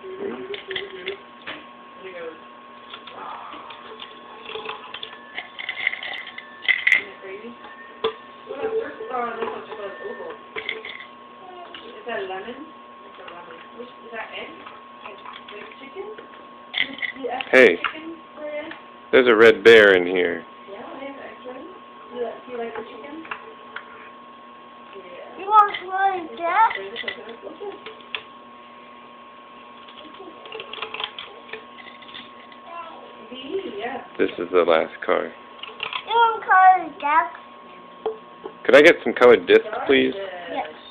Is that lemon? Is that egg? Like chicken? Hey, Chicken? there's a red bear in here. Yeah, I have eggs ready. Do you like the chicken? Yeah. You want to play that? Yeah. This is the last car. You want to call it that? Could I get some colored discs, please? Yes.